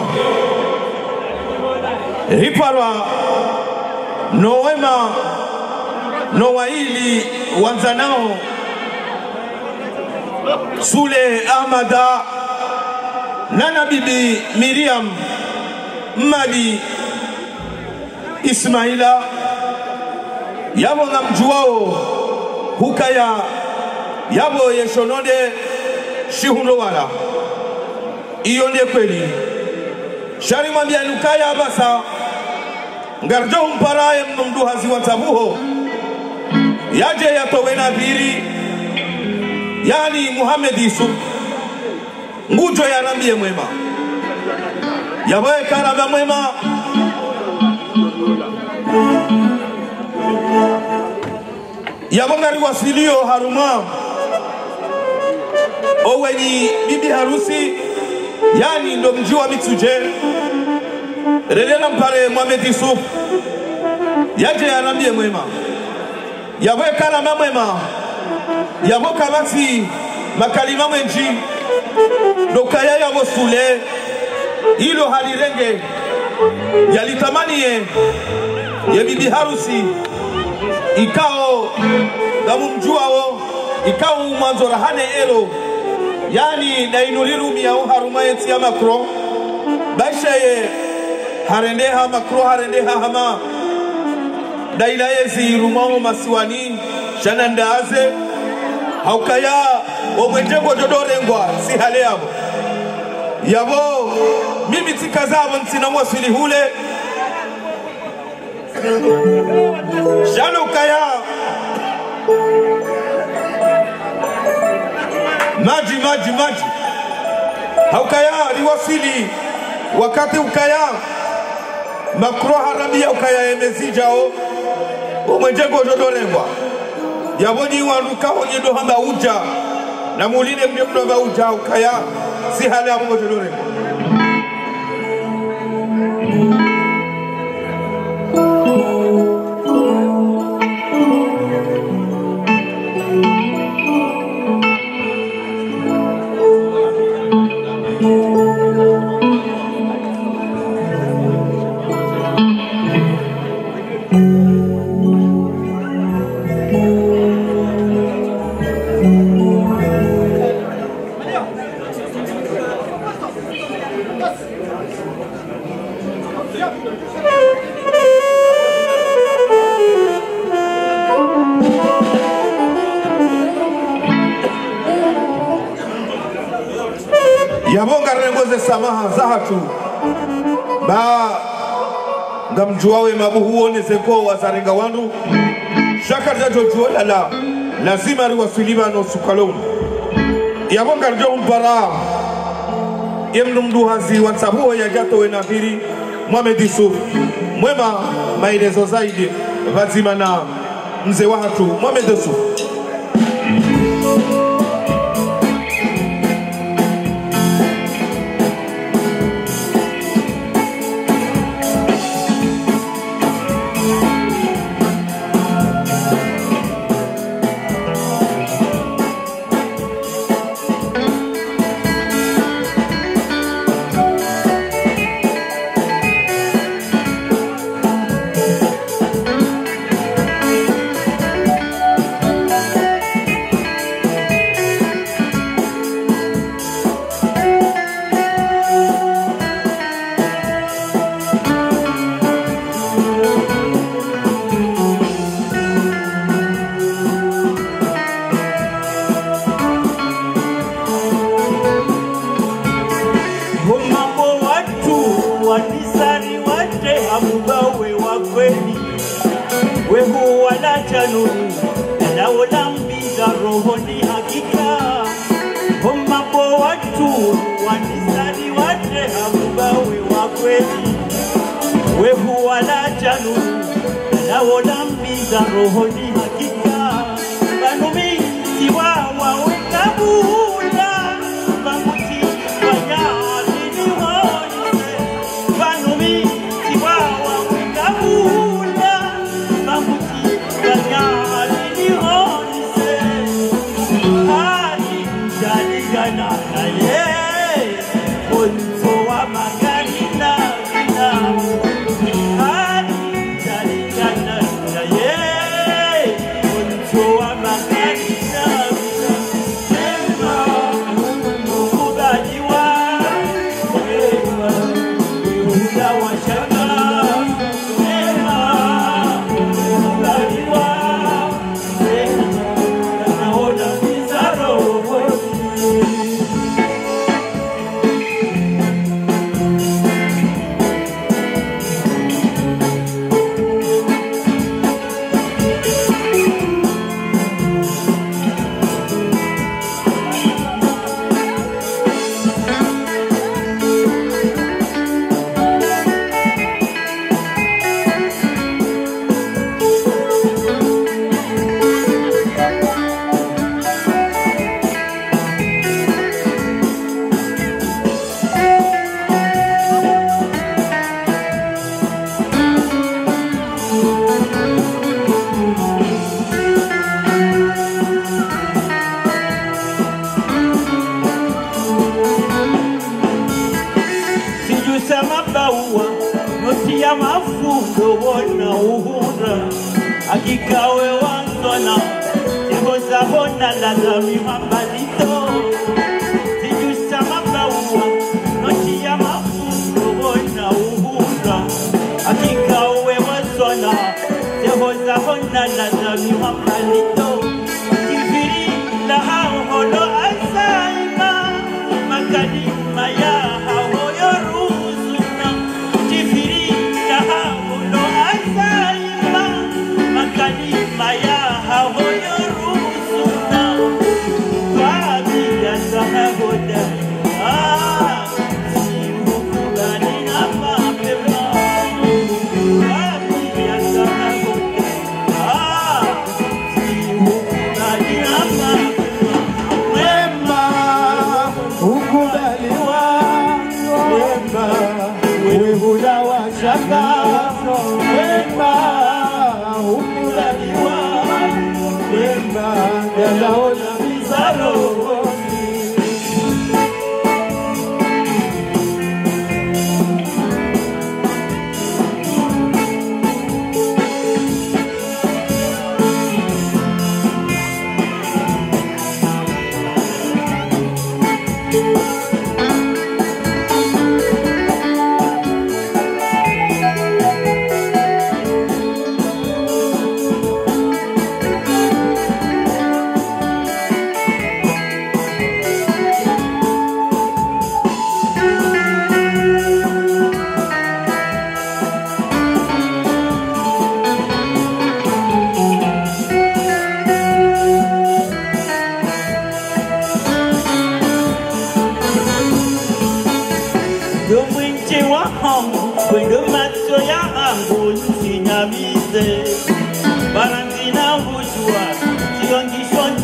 S3: Hipara Noema Nowaili Wanzanao Sule Ahmada Nana Bibi Miriam Madi Ismaila Yabo namjuao Hukaya Yabo yeshonode Shihunowala Iyo ndiye kweli Shari mwambia nukaya basa Ngarjo mparaye mnumdu hazi watabuho Yaje yatowe nadhiri Yani Muhammad Yusuf Ngujo ya nambie mwema Yabaye karaba mwema Yabongari wasilio haruma Owenyi bibi harusi Yani ndo mjiwa mituje Relela mpare Muhammad Yusuf Yaje ya nambie mwema Yabaye karaba mwema Yabo kabati makalima mwenji Dokaya yabo sule Ilo halirenge Yalitamani ye Ye bibi harusi Ikao Gamu mjuao Ikao mwanzo rahane ero Yani dainuliru miyao haruma yeti ya makro Baisha ye Harendeha makro harendeha hama Daila yezi rumao masiwani Shanandaze Haukaya Omwenjego jodorengwa Si hale yabo Yabo Mimi tikazabo ntina mwasili hule Shano kaya Maji maji maji Haukaya riwasili Wakati ukaya Makro harabia ukaya emezijao Omwenjego jodorengwa Yaboni wanuka honye dohamba uja Na muline mnyemuno ba uja ukaya Si hale hapo jodore Yabonga rengoze samaha zahatu Ba ngamjuawe mabuhuone zeko wazarenga wandu shaka jajo juola la lazima riwasilima no sukalon yabo ngarjo umbara yemnum duhazi wansabuho ya jato wenafiri Mohamed Yusuf mwema maelezo zaidi vazima na mzee wa hatu Mohamed Yusuf.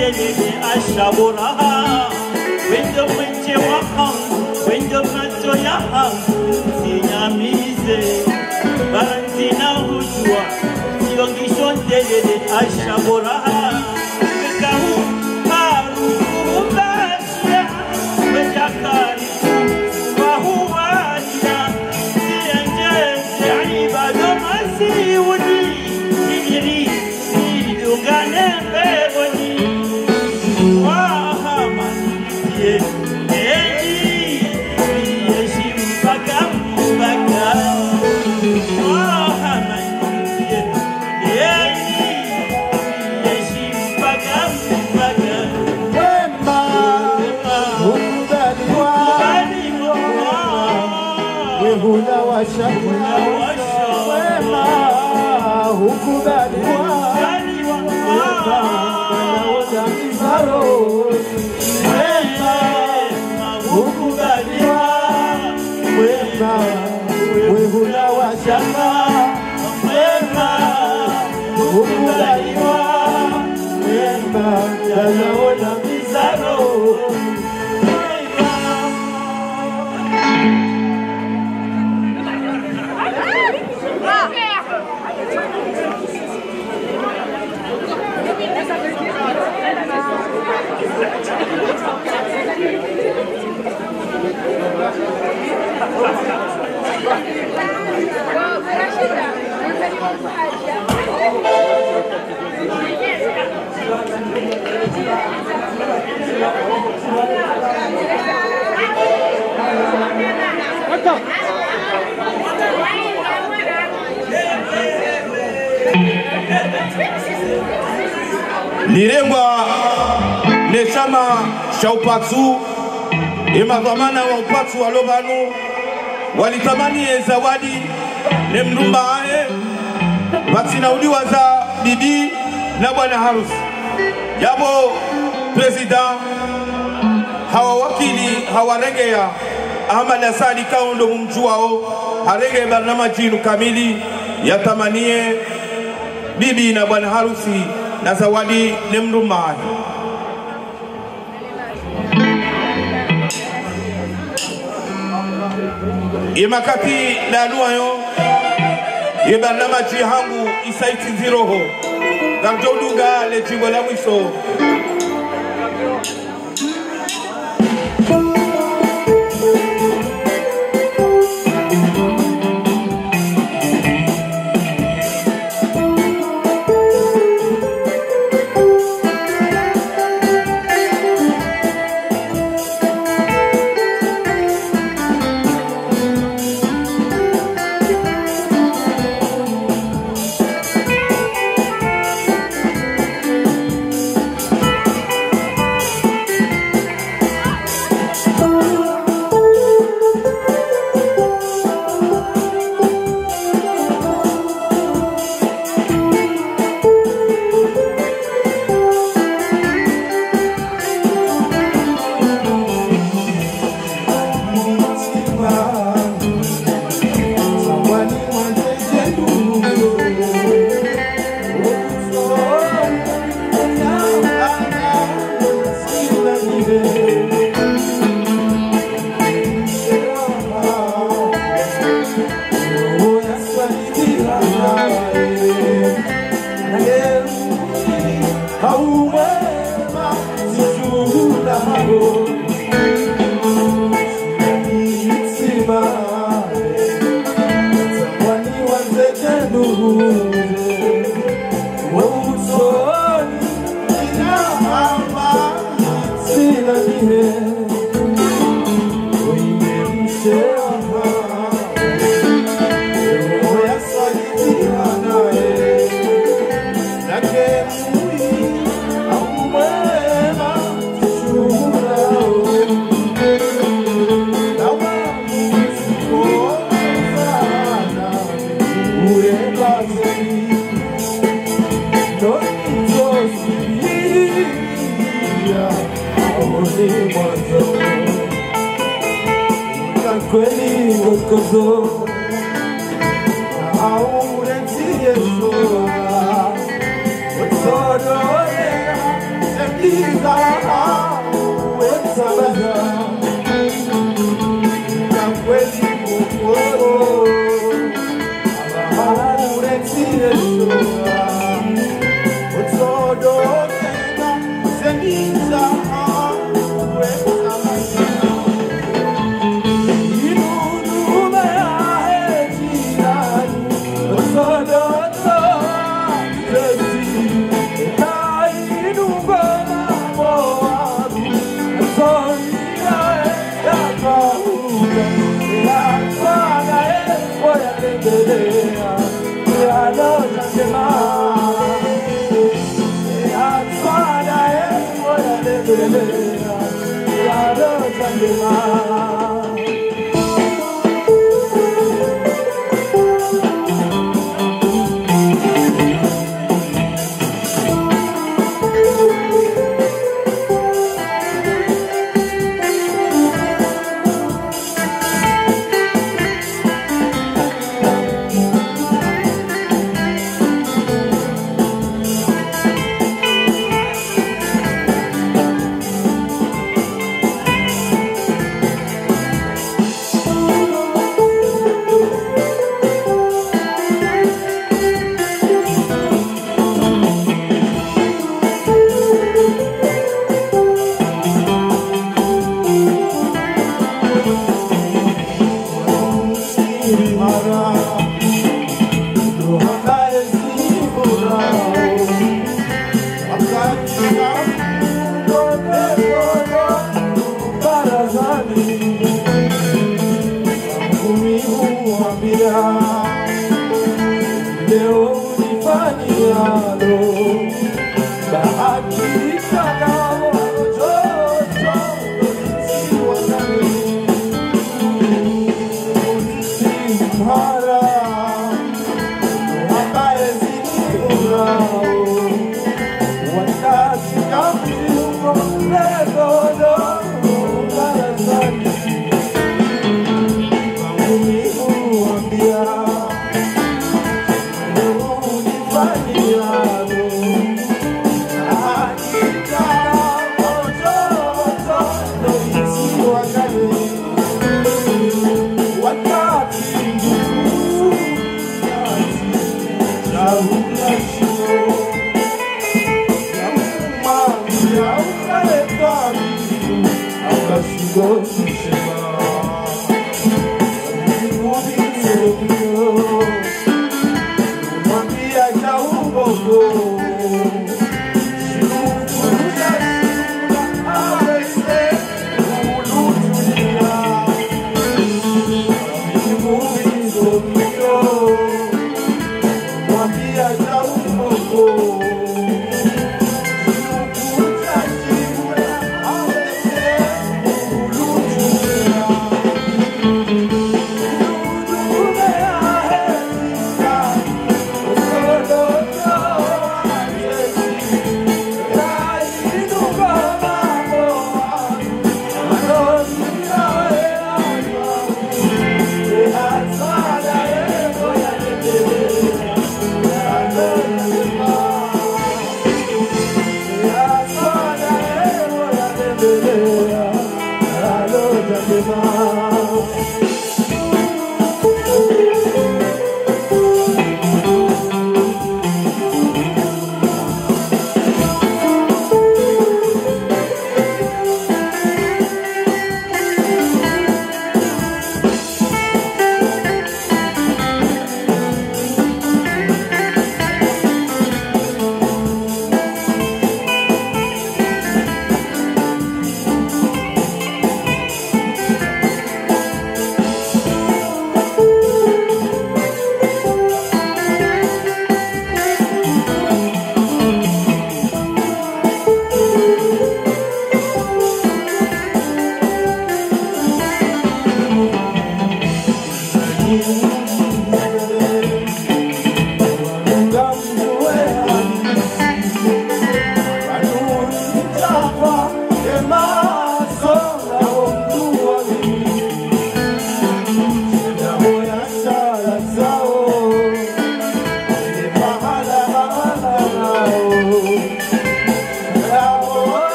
S4: شونتلي أشابورها ويندو منتي وخم ويندو منتو يخم سيناميزي بارنتينا هجوا سيونغي شونتلي أشابورها وكاو هارو كوباشيا وجاكاري وهو أجا سينجز عبادو مسيوني سيري سيدوغاني بيبوني
S1: Huna washakuna wema hukubaliwa wema wanaoja mizaro wema hukubaliwa wema huna washaka wema hukubaliwa wema wanaoja mizaro
S3: Lirengwa ne chama cha upatu imadhamana wa upatu wa Lobanu walitamani zawadi ne mnumba ae watinaudiwa za bibi na bwana harusi yabo president hawa wakili hawaregea Ahmad Asadi kaundo mumjuao harege barnama jinu kamili yatamanie bibi na bwana harusi na zawadi ne mnumba ae Imakati la nuayo Ibarnama jihangu isaiti ziroho Garjoluga le jimbola mwiso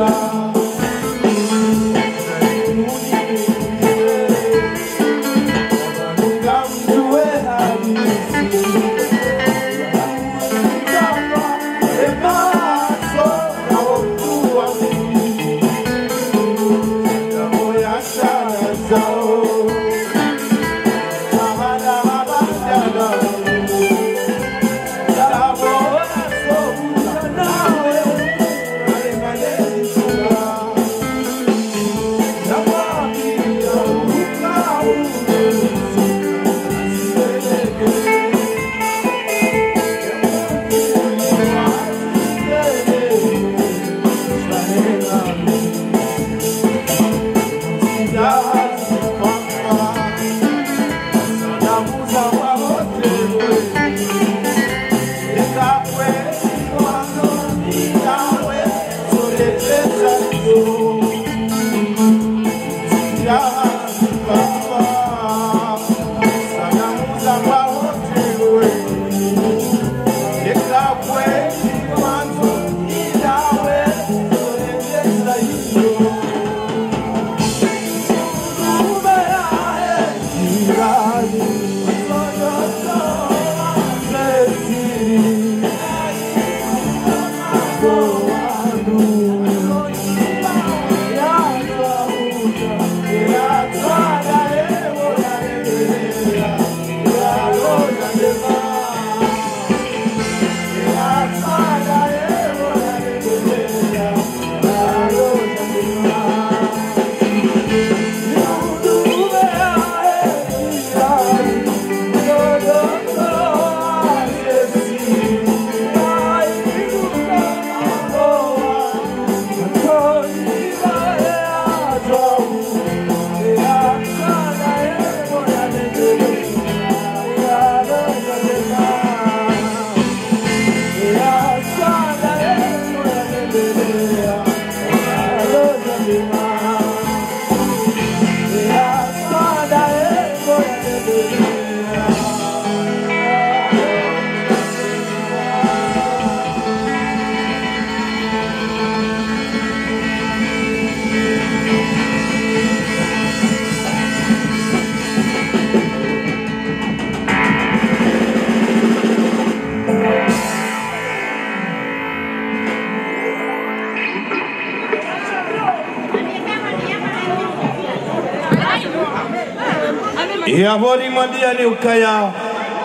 S3: ya bori mambia ni ukaya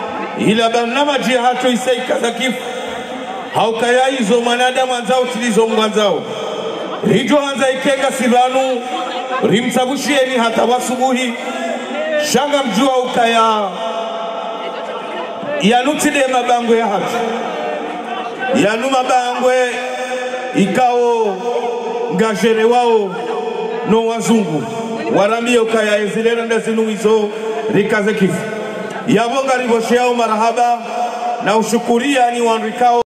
S3: ila banama jihato isaika za kifu haukaya hizo manadamu anzao tilizo mwanzao rijo hanza ikenga sibanu rimsabushieni hata wasubuhi shanga mjua ukaya yanutile mabangwe ya hatu yanu mabangwe ikao ngajere wao no wazungu warambie ukaya ezilera ndazinu hizo rikaze kifu yabonga ribosheao marahaba na ushukuria ni wanrikao